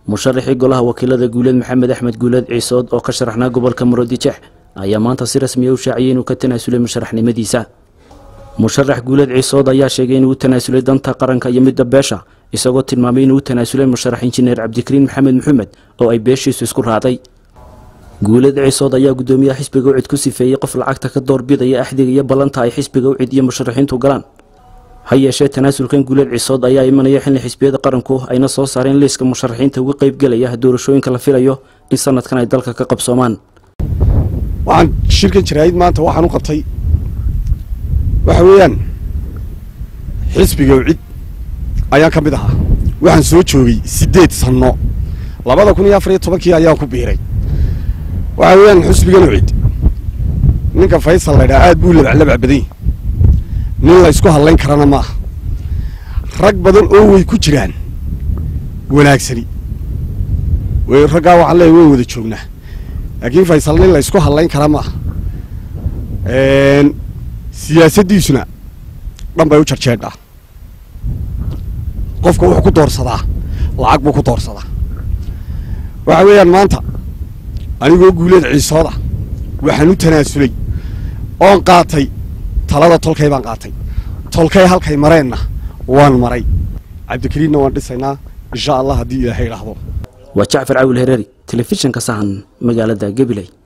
musharaxii golaha wakiilada guuleed maxamed axmed guuleed ciisood oo ka sharaxnaa gobolka Maroodijeex ayaa maanta si rasmi ah u shaaciyay inuu ka tanaasulay musharaxnimadiisa. musharax guuleed ciisood ayaa sheegay inuu tanaasulay danta qaranka iyo midda beesha, isagoo tilmaamay inuu tanaasulay musharax injineer Cabdikariin Maxamed Maxamed oo ay beeshiisu isku raacday. guuleed ciisood ayaa gudoomiyaha xisbiga UCID ku sifeeyay qof lacagta ka doorbidaya axdiga iyo balanta ay xisbiga UCID iyo musharaxiintu galaan. hayeeshee tanaasulkan guuleed ciisood ayaa imanaya xilli xisbiyada qaranku ayna soo saareen liiska musharaxiinta uga qayb galaya doorashooyinka la filayo in sanadkan ay dalka ka qabsoomaan. waxaan shirkan jiraayid maanta waxaan u qabtay waxa weeyaan xisbiga UCID ayaan ka mid ahaa. waxaan soo joogay 8 sano 2014 ayaan ku biiray. waxa weeyaan xisbiga UCID ninka Faysal la yiraahdo aad buu labaclab badan nin la isku halayn karana ma rag badan oo way ku jiraan wanaagsani way ragaa waxa la way wada joognaa laakiin Faysal nin la isku halayn kara ma siyaasadiisuna dhanbay u jarjeedha qofka wuxuu ku doorsadaa lacag buu ku doorsadaa. waxa weeyaan maanta anigoo guuleed ciisooda waxaan u tanaasulay oon qaatay talada tolkay baan qaatay tolkay halkay mareenna waan maray Cabdikariinna waan dhisaynaa insha Allah haddii Ilaahay raahdo. waa Jacfar Caawil Hereeri telefishinka Sahan magaalada Gabiley.